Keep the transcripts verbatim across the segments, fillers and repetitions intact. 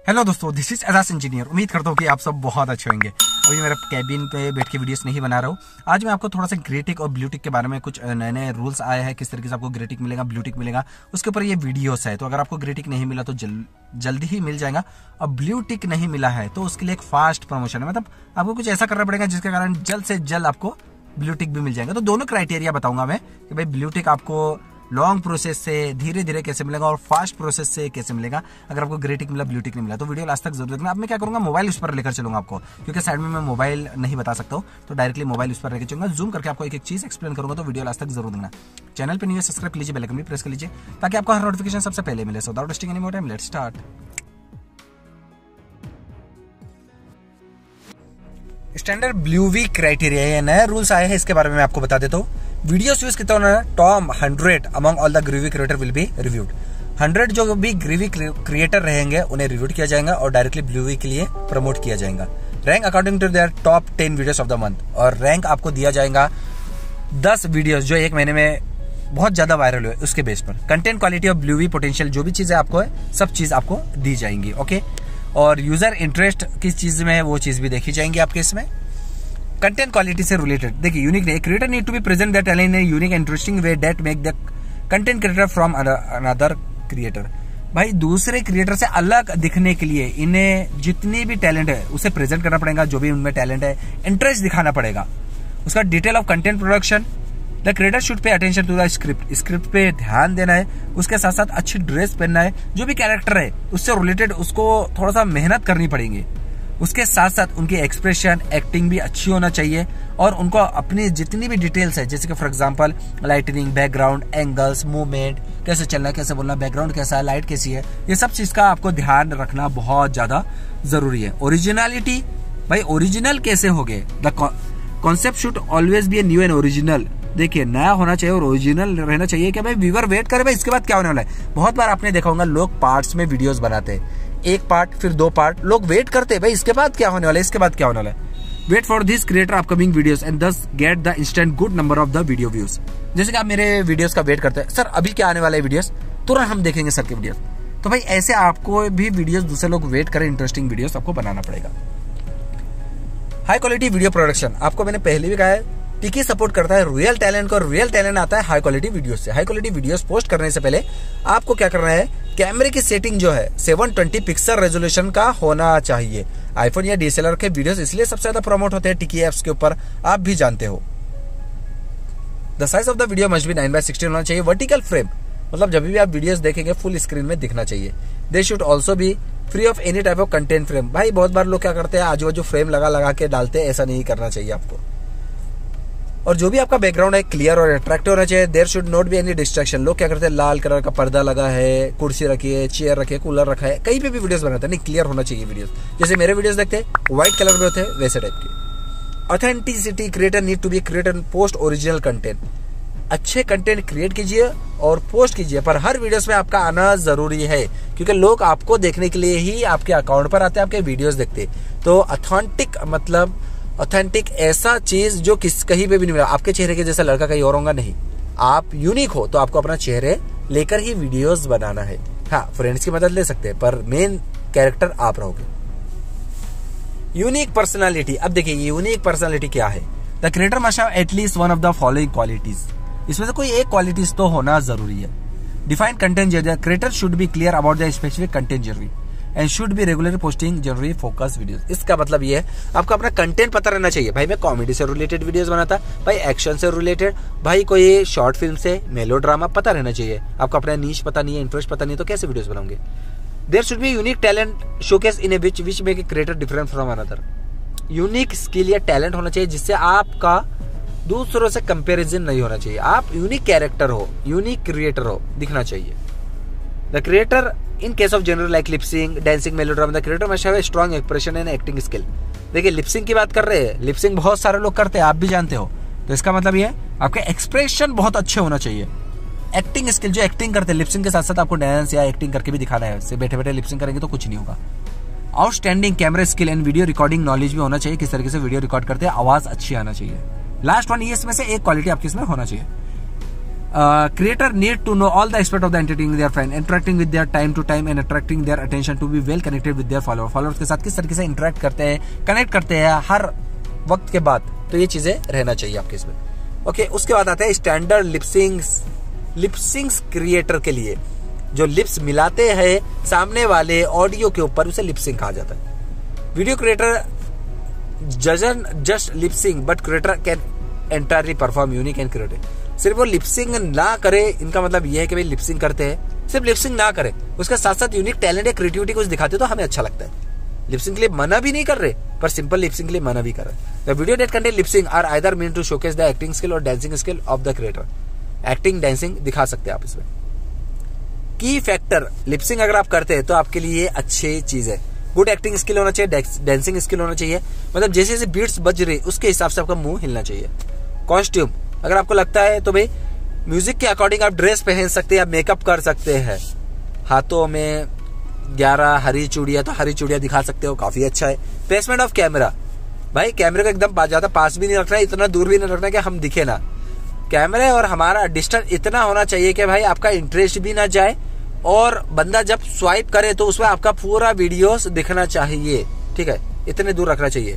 Hello दोस्तों, this is Ejaz engineer. उम्मीद करता हूँ कि आप सब बहुत अच्छे होंगे। अभी मेरा कैबिन पे बैठ के वीडियोस नहीं बना रहा हूँ। आज मैं आपको थोड़ा सा ग्रे टिक और ब्लू टिक के बारे में कुछ नए नए रूल्स आए हैं, किस तरीके से आपको ग्रे टिक मिलेगा, ब्लू टिक मिलेगा, उसके ऊपर ये वीडियोस है। तो अगर आपको ग्रे टिक नहीं मिला तो जल, जल्दी ही मिल जाएगा, और ब्लू टिक नहीं मिला है तो उसके लिए एक फास्ट प्रमोशन है। मतलब आपको कुछ ऐसा करना पड़ेगा जिसके कारण जल्द से जल्द आपको ब्लू टिक भी मिल जाएगा। तो दोनों क्राइटेरिया बताऊंगा मैं कि भाई ब्लू टिक आपको लॉन्ग प्रोसेस से धीरे धीरे कैसे मिलेगा और फास्ट प्रोसेस से कैसे मिलेगा। अगर आपको ग्रे टिक मिला, ब्लू टिक नहीं मिला तो वीडियो लास्ट तक जरूर देखना। अब मैं क्या करूंगा, मोबाइल उस पर लेकर चलूंगा आपको, क्योंकि साइड में मैं मोबाइल नहीं बता सकता हूँ, तो डायरेक्टली मोबाइल उस पर लेकर चलूंगा। जूम करके आपको एक एक चीज एक्सप्लेन करूंगा, तो वीडियो लास्ट तक जरूर देखना। चैनल पर नहीं है सब्सक्राइब कीजिए, बेल आइकन भी प्रेस कर लीजिए ताकि आपको हर नोटिफिकेशन सबसे पहले मिले। So without wasting any more time, let's start. Standard blue V criteria, ये नए रूल्स आए हैं, इसके बारे में मैं आपको बता देता हूँ। वीडियोस यूज कितना होना है, top hundred among all the gravy creator will be reviewed. Hundred जो भी ग्रेवी क्रिएटर रहेंगे उन्हें रिव्यूड किया जाएगा और डायरेक्टली ब्लू वी के लिए प्रमोट किया जाएगा। Rank according to their top ten videos of the month, और रैंक आपको दिया जाएगा दस वीडियोस जो एक महीने में बहुत ज्यादा वायरल हुए उसके बेस पर। कंटेंट क्वालिटी और ब्लू वी पोटेंशियल जो भी चीजें आपको है, सब चीज आपको दी जाएंगी। ओके, और यूजर इंटरेस्ट किस चीज में है वो चीज भी देखी जाएंगी आपके इसमें। कंटेंट क्वालिटी से रिलेटेड देखिए, unique creator need to be present that in a unique interesting way that make the content creator from another creator. भाई दूसरे क्रिएटर से अलग दिखने के लिए इन्हें जितनी भी टैलेंट है उसे प्रेजेंट करना पड़ेगा। जो भी उनमें टैलेंट है, इंटरेस्ट दिखाना पड़ेगा। उसका detail of content production, the creator should pay attention to the script, script पे ध्यान देना है। उसके साथ साथ अच्छी ड्रेस पहनना है। जो भी कैरेक्टर है उससे रिलेटेड उसको थोड़ा सा मेहनत करनी पड़ेगी। उसके साथ साथ उनकी एक्सप्रेशन, एक्टिंग भी अच्छी होना चाहिए, और उनको अपनी जितनी भी डिटेल्स है, जैसे कि for example lightning, background, angles, movement, कैसे चलना है, कैसे बोलना, बैकग्राउंड कैसा है, लाइट कैसी है, ये सब चीज का आपको ध्यान रखना बहुत ज्यादा जरूरी है। ओरिजिनलिटी, भाई ओरिजिनल कैसे हो गए, the concept should always be a new and original. देखिए, नया होना चाहिए और ओरिजिनल रहना चाहिए कि भाई व्यूअर वेट करे भाई इसके बाद क्या होने वाला है। बहुत बार आपने देखा होगा लोग पार्ट्स में वीडियोस बनाते हैं, एक पार्ट फिर दो पार्ट, लोग वेट करते हैं भाई इसके बाद क्या होने वाला है, इसके बाद क्या होने वाला है। Wait for this creator upcoming videos and thus get the instant good number of the video views. जैसे कि आप मेरे वीडियोस का वेट करते हैं, सर अभी क्या आने वाला है वीडियोस, तुरंत हम देखेंगे सर के वीडियोस। तो भाई ऐसे आपको भी वीडियोस दूसरे लोग वेट करें, इंटरेस्टिंग वीडियोस आपको बनाना पड़ेगा। हाई क्वालिटी वीडियो प्रोडक्शन, आपको मैंने पहले भी कहा है, टिकी सपोर्ट करता है रियल टैलेंट को। रियल टैलेंट आता है हाई क्वालिटी वीडियोस से। हाई क्वालिटी वीडियोस पोस्ट करने से पहले आपको क्या करना है, कैमरे की सेटिंग जो है सेवन ट्वेंटी पिक्सल रेजोल्यूशन का होना चाहिए। आईफोन या डीएसएलआर के वीडियोस इसलिए सबसे ज्यादा प्रमोट होते हैं टिकी एप्स के ऊपर, आप भी जानते हो। The size of the video must be nine by sixteen होना चाहिए। वर्टिकल फ्रेम, मतलब जब भी आप वीडियोस देखेंगे फुल स्क्रीन में दिखना चाहिए। They should also be free of any type of content frame. भाई बहुत बार लोग क्या करते हैं, आजू बाजू फ्रेम लगा लगा के डालते हैं, ऐसा नहीं करना चाहिए आपको। और जो भी आपका बैकग्राउंड है क्लियर और अट्रैक्टिव होना चाहिए। There should not be any distraction. लोग क्या करते हैं, लाल कलर का पर्दा लगा है, कुर्सी रखी है, चेयर रखी है, कूलर रखा है, कहीं पे भी वीडियोस बनाते हैं, नहीं क्लियर होना चाहिए वीडियोस। जैसे मेरे वीडियोस देखते हैं व्हाइट कलर में होते हैं, वैसे टाइप के। Authenticity, creator need to be create and post original content. अच्छे कंटेंट क्रिएट कीजिए और पोस्ट कीजिए, पर हर वीडियोस में आपका आना जरूरी है, क्योंकि लोग आपको देखने के लिए ही आपके अकाउंट पर आते हैं, आपके वीडियोस देखते। तो ऑथेंटिक मतलब ऑथेंटिक ऐसा चीज जो किस कहीं पे भी नहीं मिला। आपके चेहरे के जैसा लड़का कहीं और होगा नहीं। आप यूनिक हो तो आपको अपना चेहरे लेकर ही वीडियोस बनाना है। हाँ, फ्रेंड्स की मदद ले सकते हैं, पर मेन कैरेक्टर आप रहोगे। यूनिक पर्सनालिटी, अब देखिए यूनिक पर्सनालिटी क्या है। The creator must have at least one of the following qualities. इसमें से कोई एक क्वालिटीज तो होना जरूरी है। Define content journey, creator should be clear about the specific content journey and should be regularly posting generally focus videos. इसका मतलब ये है आपको अपना कंटेंट पता रहना चाहिए। भाई मैं कॉमेडी से रिलेटेड वीडियोस बनाता, भाई एक्शन से रिलेटेड, भाई कोई शॉर्ट फिल्म से, मेलो ड्रामा पता रहना चाहिए। आपको अपना नीश पता नहीं है, इंटरेस्ट पता नहीं, तो कैसे वीडियोस बनाओगे। There should be unique talent showcase in a which which make a creator different from another. Unique skill या टैलेंट होना चाहिए जिससे आपका दूसरों से कंपेरिजन नहीं होना चाहिए। आप यूनिक कैरेक्टर हो, यूनिक क्रिएटर हो, दिखना चाहिए। The creator in case of general like lip syncing, dancing, melodrama, the creator must have a strong expression and acting skill. देखिए लिपसिंग की बात कर रहे हैं, लिपसिंग बहुत सारे लोग करते हैं, आप भी जानते हो। तो इसका मतलब ये है आपके एक्सप्रेशन बहुत अच्छे होना चाहिए। एक्टिंग स्किल, जो एक्टिंग करते हैं लिपसिंग के साथ साथ आपको डांस या एक्टिंग करके भी दिखाना है। इससे बैठे बैठे लिपसिंग करेंगे तो कुछ नहीं होगा। Outstanding camera skill and video recording knowledge भी होना चाहिए, किस तरीके से वीडियो रिकॉर्ड करते हैं, आवाज अच्छी आना चाहिए। लास्ट वन, ये इसमें से एक क्वालिटी आपकी इसमें होना चाहिए। Creator need to know all the aspect of the entertaining their friend, interacting with their time to time and attracting their attention to be well connected with their follower. Followers के साथ किस तरीके से interact करते हैं, connect करते हैं हर वक्त के बाद, तो ये चीजें रहना चाहिए आपके इसमें। ओके, उसके बाद आता है स्टैंडर्ड लिपसिंग्स। लिपसिंग्स क्रिएटर के लिए जो लिप्स मिलाते हैं सामने वाले ऑडियो के ऊपर, उसे लिपसिंग कहा जाता है। वीडियो क्रिएटर जजन just lip syncing but creator can entirely perform unique and creative. सिर्फ वो लिपसिंग ना करे, इनका मतलब ये है कि भाई लिपसिंग करते हैं, सिर्फ लिपसिंग ना करे, उसके साथ साथ यूनिक टैलेंट या क्रिएटिविटी कुछ दिखाते तो हमें अच्छा लगता है। लिपसिंग के लिए मना भी नहीं कर रहे, पर सिंपल लिपसिंग के लिए मना भी कर रहे। The video that contain lip syncing are either mean to showcase the acting skill और dancing skill of the creator. Acting dancing दिखा सकते हैं आप इसमें। की फैक्टर, लिपसिंग अगर आप करते हैं तो आपके लिए अच्छी चीज है। गुड एक्टिंग स्किल होना चाहिए, डांसिंग स्किल होना चाहिए, मतलब जैसे जैसे बीट्स बज रही उसके हिसाब से आपका मुंह हिलना चाहिए। कॉस्ट्यूम, अगर आपको लगता है तो भाई म्यूजिक के अकॉर्डिंग आप ड्रेस पहन सकते हैं, आप मेकअप कर सकते हैं। हाथों में ग्यारह हरी चूड़ियां, तो हरी चूड़ियां दिखा सकते हो, काफी अच्छा है। प्लेसमेंट ऑफ कैमरा, भाई कैमरे को एकदम ज्यादा पास भी नहीं रखना है, इतना दूर भी नहीं रखना है कि हम दिखे ना। कैमरे और हमारा डिस्टेंस इतना होना चाहिए कि भाई आपका इंटरेस्ट भी ना जाए, और बंदा जब स्वाइप करे तो उसमें आपका पूरा वीडियोस दिखना चाहिए, ठीक है, इतने दूर रखना चाहिए।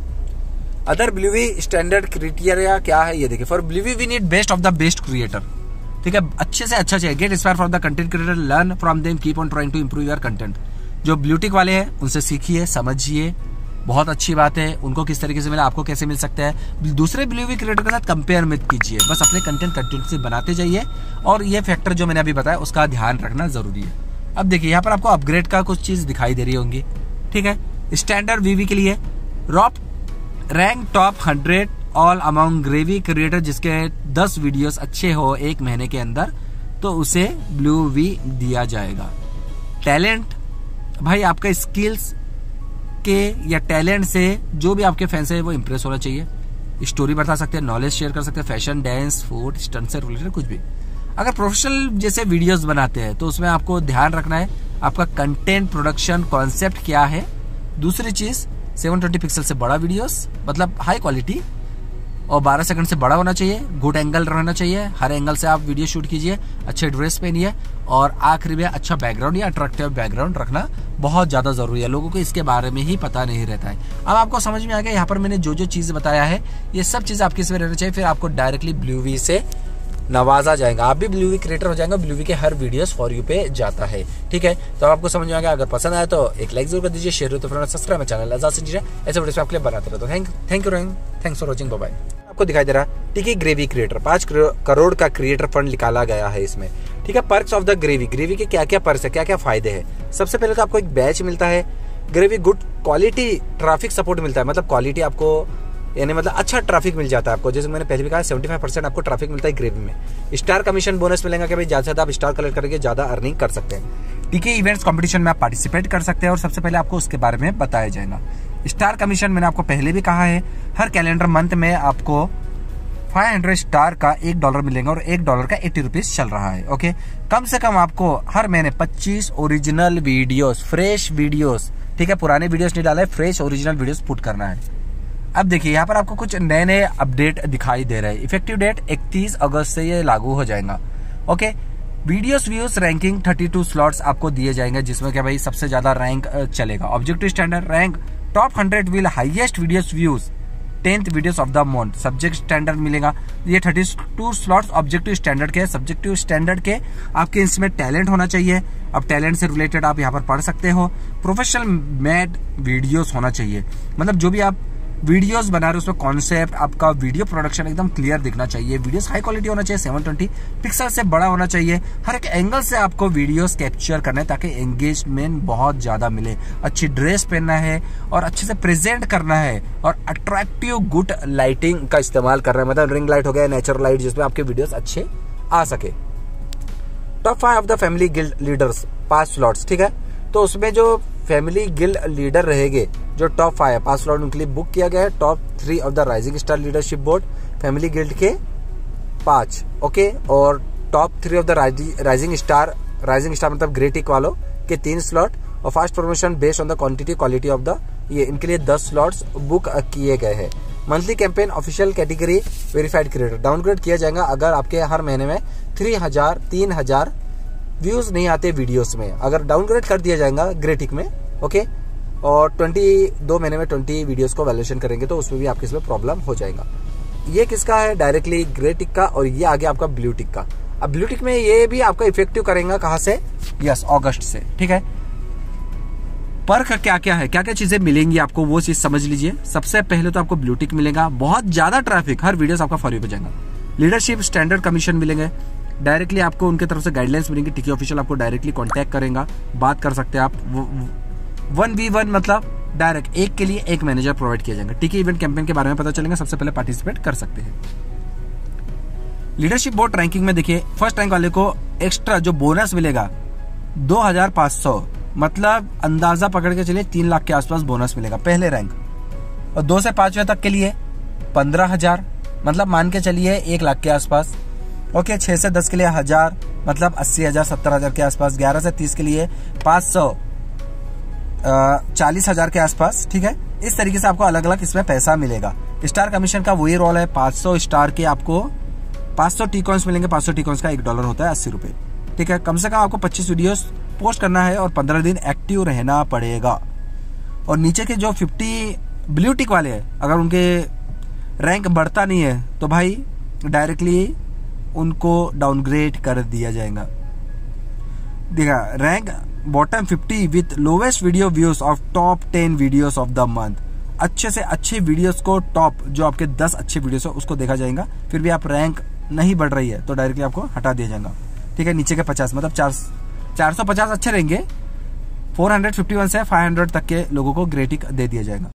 अदर ब्लूवी स्टैंडर्ड क्राइटेरिया क्या है ये देखिए। For blue V we need best of the best creator, ठीक है, अच्छे से अच्छा चाहिए। Get inspire from the content creator, learn from them, keep on trying to improve your content. जो ब्लूटिक वाले हैं उनसे सीखिए, समझिए, बहुत अच्छी बात है। उनको किस तरीके से मिला, आपको कैसे मिल सकता है, दूसरे ब्लूवी क्रिएटर के साथ कंपेयर मत कीजिए, बस अपने कंटेंट कंटिन्यूसली बनाते जाइए। और ये फैक्टर जो मैंने अभी बताया उसका ध्यान रखना जरूरी है। अब देखिए यहाँ पर आपको अपग्रेड का कुछ चीज दिखाई दे रही होंगी, ठीक है। स्टैंडर्ड वीवी के लिए रॉप rank top hundred all among grey V creator, जिसके दस वीडियोस अच्छे हो एक महीने के अंदर, तो उसे ब्लू वी दिया जाएगा। टैलेंट, भाई आपका स्किल्स के या टैलेंट से जो भी आपके फैंस है वो इंप्रेस होना चाहिए। स्टोरी बता सकते हैं, नॉलेज शेयर कर सकते हैं, फैशन, डांस, फूड, स्टंट से रिलेटेड कुछ भी। अगर प्रोफेशनल जैसे वीडियोस बनाते हैं तो उसमें आपको ध्यान रखना है आपका कंटेंट प्रोडक्शन कॉन्सेप्ट क्या है। दूसरी चीज सेवन ट्वेंटी पिक्सल से बड़ा वीडियोस, मतलब हाई क्वालिटी, और बारह सेकंड से बड़ा होना चाहिए। गुड एंगल रहना चाहिए, हर एंगल से आप वीडियो शूट कीजिए, अच्छे ड्रेस पहनिए, और आखिरी में अच्छा बैकग्राउंड या अट्रैक्टिव बैकग्राउंड रखना बहुत ज्यादा जरूरी है। लोगों को इसके बारे में ही पता नहीं रहता है। अब आपको समझ में आ गया, यहाँ पर मैंने जो जो चीज बताया है ये सब चीज आपके इसमें रहना चाहिए, फिर आपको डायरेक्टली ब्लूवी से नवाजा जाएगा, आप भी ब्लूवी क्रिएटर हो जाएंगे। ब्लूवी के हर वीडियोस फॉर यू पे जाता है, ठीक है। तो आपको समझ में आ गया, अगर पसंद आए तो एक लाइक जरूर कर दीजिए, शेयर हो तो फ्रेंड सब्सक्राइब मेरा चैनल आजाद सिंह, ऐसे वीडियोस आपके लिए बनाते रहते। Thank thank you thanks for watching, bye bye. आपको दिखाई दे रहा है, ठीक है, ग्रेवी क्रिएटर पांच करोड़ का क्रिएटर फंड निकाला गया है इसमें, ठीक है। Perks of the grey V, grey V के क्या क्या पर्क्स है, क्या क्या फायदे हैं। सबसे पहले तो आपको एक बैच मिलता है, grey V good quality traffic support मिलता है, मतलब क्वालिटी आपको यानी मतलब अच्छा ट्रैफिक मिल जाता है आपको। जैसे मैंने पहले भी कहा पचहत्तर परसेंट आपको ट्रैफिक मिलता है ग्रेवी में। स्टार कमीशन बोनस मिलेगा कि भाई ज्यादा से ज्यादा आप स्टार कलेक्ट करके ज्यादा अर्निंग कर सकते हैं। टीके इवेंट्स कंपटीशन में आप पार्टिसिपेट कर सकते हैं, और सबसे पहले आपको उसके बारे में बताया जाएगा। स्टार कमीशन मैंने आपको पहले भी कहा है, हर कैलेंडर मंथ में आपको पाँच सौ स्टार का एक डॉलर मिलेगा, और एक डॉलर का अस्सी रुपीस चल रहा है, ओके। कम से कम आपको हर महीने पच्चीस ओरिजिनल वीडियोस, फ्रेश वीडियोस, ठीक है, पुराने वीडियोस नहीं डाला है, फ्रेश ओरिजिनल वीडियोस पुट करना है। अब देखिए यहाँ पर आपको कुछ नए नए अपडेट दिखाई दे रहे हैं। इफेक्टिव डेट इकतीस अगस्त से ये लागू हो जाएगा, ओके। वीडियोस व्यूज रैंकिंग बत्तीस स्लॉट्स आपको दिए जाएंगे, जिसमें क्या भाई सबसे ज्यादा रैंक चलेगा। Objective standard rank top hundred will highest videos views tenth videos of the month. Subject standard मिलेगा, ये बत्तीस स्लॉट्स ऑब्जेक्टिव स्टैंडर्ड के। सब्जेक्टिव स्टैंडर्ड के आपके इसमें टैलेंट होना चाहिए, अब टैलेंट से रिलेटेड आप यहाँ पर पढ़ सकते हो। प्रोफेशनल मेड वीडियोस होना चाहिए, मतलब जो भी आप वीडियोस बना रहे हो उसमें कॉन्सेप्ट, आपका वीडियो प्रोडक्शन एकदम क्लियर दिखना चाहिए। वीडियोस हाई क्वालिटी होना चाहिए, सेवन ट्वेंटी पिक्सल से बड़ा होना चाहिए। हर एक एंगल से आपको वीडियोस कैप्चर करना है ताकि एंगेजमेंट बहुत ज्यादा मिले। अच्छी ड्रेस पहनना है और अच्छे से प्रेजेंट करना है, और अट्रैक्टिव गुड लाइटिंग का इस्तेमाल करना है, मतलब रिंग लाइट हो गया, नेचुरल लाइट, जिसमें आपके वीडियोस अच्छे आ सके। Top five of the family guild leaders पांच स्लॉट्स, ठीक है। तो उसमें जो फैमिली गिल्ड लीडर रहेंगे, जो टॉप फाइव पांच स्लॉट उनके लिए बुक किया गया है। Top three of the rising star leadership board family guild के पांच, ओके। और top three of the rising star, rising star मतलब ग्रे टिक वालों के तीन स्लॉट, और fast promotion based on the quantity quality of the, ये इनके लिए दस स्लॉट्स बुक किए गए हैं। Monthly campaign official category verified creator downgrade किया जाएगा अगर आपके हर महीने में थ्री हजार तीन हजार व्यूज नहीं आते वीडियोस में, अगर डाउनग्रेड कर दिया जाएगा ग्रे टिक में, ओके। और ट्वेंटी दो महीने में ट्वेंटी वीडियोस को वैल्यूएशन करेंगे तो उसमें भी आपके इसमें प्रॉब्लम हो जाएगा। ये किसका है? डायरेक्टली ग्रे टिक का, और ये आगे आपका ब्लू टिक का। अब ब्लू टिक में ये भी आपका इफेक्टिव करेगा कहां से? यस, अगस्त से, ठीक है। पर्क क्या क्या है, क्या क्या चीजें मिलेंगी आपको, वो चीज समझ लीजिए। सबसे पहले तो आपको ब्लू टिक मिलेगा, बहुत ज्यादा ट्रैफिक, हर वीडियोस आपका फॉर यू पे जाएगा। लीडरशिप स्टैंडर्ड कमीशन मिलेंगे, डायरेक्टली आपको उनके तरफ से गाइडलाइंस मिलेंगी। टिकी ऑफिशियल आपको डायरेक्टली कांटेक्ट करेगा, बात कर सकते हैं आप। वन वी वन मतलब डायरेक्ट एक के लिए एक मैनेजर प्रोवाइड किया जाएगा। टिकी इवेंट कैंपेन के बारे में पता चलेगा, सबसे पहले पार्टिसिपेट कर सकते हैं। लीडरशिप बोर्ड रैंकिंग में देखिए, फर्स्ट रैंक वाले को एक्स्ट्रा जो बोनस मिलेगा दो हजार पांच सौ, मतलब अंदाजा पकड़ के चलिए तीन लाख के आसपास बोनस मिलेगा पहले रैंक। और दो से पांचवें तक के लिए पंद्रह हजार, मतलब मान के चलिए एक लाख के आसपास, ओके। छह से दस के लिए हजार, मतलब अस्सी हजार सत्तर हजार के आसपास। ग्यारह से तीस के लिए पांच सौ चालीस हजार के आसपास, ठीक है। इस तरीके से आपको अलग अलग इसमें पैसा मिलेगा। स्टार कमीशन का वही रोल है, पांच सौ स्टार के आपको पांच सौ टी कॉइन्स मिलेंगे। पांच सौ टी कॉइन्स का एक डॉलर होता है अस्सी रुपए, ठीक है। कम से कम आपको पच्चीस वीडियोस पोस्ट करना है और पंद्रह दिन एक्टिव रहना पड़ेगा। और नीचे के जो फिफ्टी ब्लू टिक वाले हैं, अगर उनके रैंक बढ़ता नहीं है तो भाई डायरेक्टली उनको डाउनग्रेड कर दिया जाएगा। देखा, rank bottom fifty with lowest video views of top ten videos of the month. अच्छे से अच्छे वीडियोस को, टॉप जो आपके दस अच्छे वीडियोस है उसको देखा जाएगा। फिर भी आप रैंक नहीं बढ़ रही है तो डायरेक्टली आपको हटा दिया जाएगा, ठीक है। नीचे के पचास मतलब चार चार सौ पचास अच्छे रहेंगे। फोर हंड्रेड फिफ्टी वन से फाइव हंड्रेड तक के लोगों को ग्रे टिक दे दिया जाएगा।